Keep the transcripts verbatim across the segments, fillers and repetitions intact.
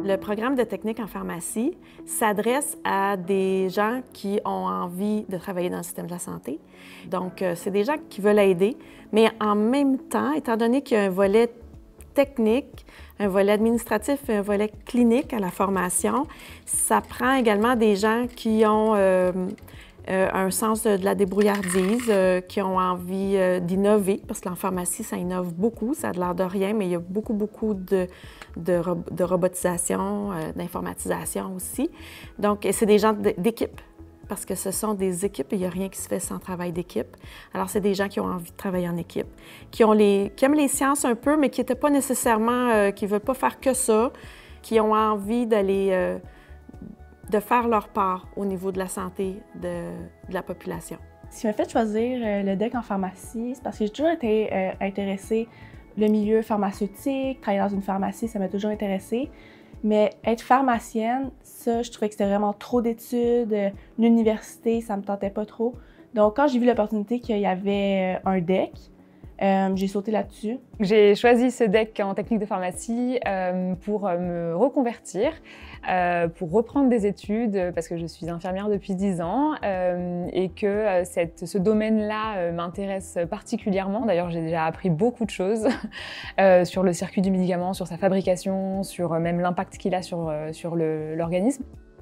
Le programme de technique en pharmacie s'adresse à des gens qui ont envie de travailler dans le système de la santé. Donc, c'est des gens qui veulent aider, mais en même temps, étant donné qu'il y a un volet technique, un volet administratif et un volet clinique à la formation, ça prend également des gens qui ont euh, euh, un sens de, de la débrouillardise, euh, qui ont envie euh, d'innover, parce qu'en pharmacie, ça innove beaucoup, ça a l'air de rien, mais il y a beaucoup, beaucoup de, de, de robotisation, euh, d'informatisation aussi. Donc, c'est des gens d'équipe, parce que ce sont des équipes et il n'y a rien qui se fait sans travail d'équipe. Alors, c'est des gens qui ont envie de travailler en équipe, qui, ont les, qui aiment les sciences un peu, mais qui n'étaient pas nécessairement, euh, qui ne veulent pas faire que ça, qui ont envie d'aller, euh, de faire leur part au niveau de la santé de, de la population. Ce qui m'a fait choisir euh, le D E C en pharmacie, c'est parce que j'ai toujours été euh, intéressée le milieu pharmaceutique, travailler dans une pharmacie, ça m'a toujours intéressée. Mais être pharmacienne, ça, je trouvais que c'était vraiment trop d'études. L'université, ça me tentait pas trop. Donc, quand j'ai vu l'opportunité qu'il y avait un D E C, euh, j'ai sauté là-dessus. J'ai choisi ce D E C en technique de pharmacie euh, pour me reconvertir, euh, pour reprendre des études, parce que je suis infirmière depuis dix ans euh, et que euh, cette, ce domaine-là euh, m'intéresse particulièrement. D'ailleurs, j'ai déjà appris beaucoup de choses euh, sur le circuit du médicament, sur sa fabrication, sur euh, même l'impact qu'il a sur, euh, sur l'organisme.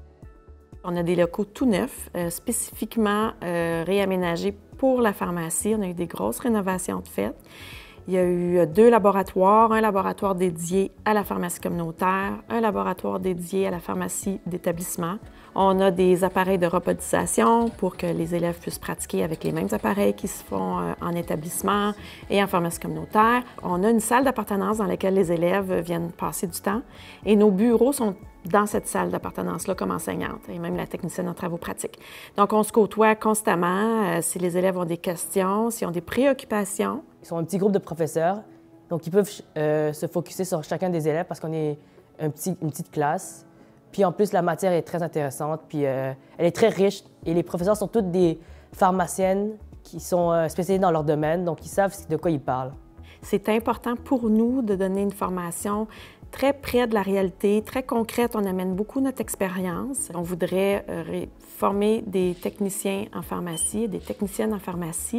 On a des locaux tout neufs, euh, spécifiquement euh, réaménagés pour la pharmacie. On a eu des grosses rénovations de fait. Il y a eu deux laboratoires, un laboratoire dédié à la pharmacie communautaire, un laboratoire dédié à la pharmacie d'établissement. On a des appareils de robotisation pour que les élèves puissent pratiquer avec les mêmes appareils qui se font en établissement et en pharmacie communautaire. On a une salle d'appartenance dans laquelle les élèves viennent passer du temps et nos bureaux sont dans cette salle d'appartenance-là comme enseignante et même la technicienne en travaux pratiques. Donc, on se côtoie constamment. Euh, si les élèves ont des questions, s'ils ont des préoccupations. Ils sont un petit groupe de professeurs, donc ils peuvent euh, se focusser sur chacun des élèves parce qu'on est un petit, une petite classe. Puis en plus, la matière est très intéressante, puis euh, elle est très riche et les professeurs sont toutes des pharmaciennes qui sont euh, spécialisées dans leur domaine, donc ils savent de quoi ils parlent. C'est important pour nous de donner une formation très près de la réalité, très concrète. On amène beaucoup notre expérience. On voudrait euh, former des techniciens en pharmacie, des techniciennes en pharmacie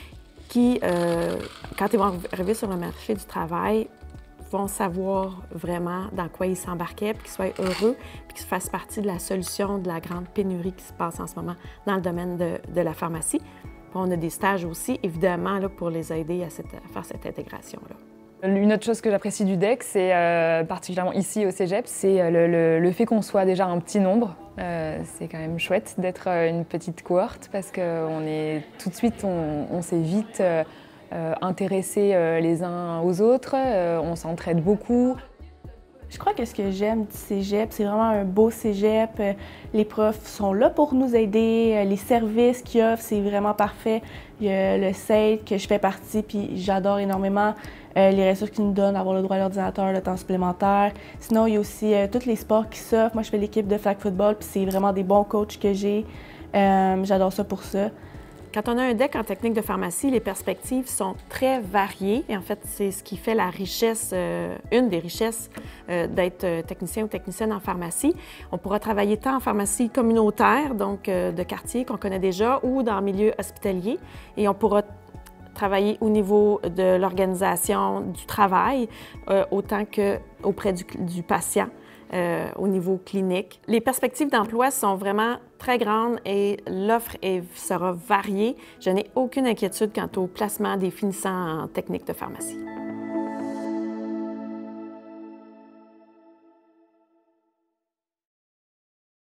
qui, euh, quand ils vont arriver sur le marché du travail, vont savoir vraiment dans quoi ils s'embarquaient, puis qu'ils soient heureux, puis qu'ils fassent partie de la solution de la grande pénurie qui se passe en ce moment dans le domaine de, de la pharmacie. Puis on a des stages aussi, évidemment, là, pour les aider à, cette, à faire cette intégration-là. Une autre chose que j'apprécie du D E C, c'est euh, particulièrement ici au Cégep, c'est le, le, le fait qu'on soit déjà un petit nombre. Euh, c'est quand même chouette d'être une petite cohorte parce qu'on est tout de suite, on, on s'est vite euh, intéressés euh, les uns aux autres, euh, on s'entraide beaucoup. Je crois que ce que j'aime du Cégep, c'est vraiment un beau Cégep. Les profs sont là pour nous aider. Les services qu'ils offrent, c'est vraiment parfait. Il y a le S A I D que je fais partie, puis j'adore énormément. Euh, les ressources qu'ils nous donnent, avoir le droit à l'ordinateur, le temps supplémentaire. Sinon, il y a aussi euh, tous les sports qui s'offrent. Moi, je fais l'équipe de flag football, puis c'est vraiment des bons coachs que j'ai. Euh, j'adore ça pour ça. Quand on a un D E C en technique de pharmacie, les perspectives sont très variées. Et en fait, c'est ce qui fait la richesse, euh, une des richesses euh, d'être technicien ou technicienne en pharmacie. On pourra travailler tant en pharmacie communautaire, donc euh, de quartier qu'on connaît déjà, ou dans le milieu hospitalier. Et on pourra travailler au niveau de l'organisation du travail, euh, autant qu'auprès du, du patient. Euh, au niveau clinique. Les perspectives d'emploi sont vraiment très grandes et l'offre sera variée. Je n'ai aucune inquiétude quant au placement des finissants en technique de pharmacie.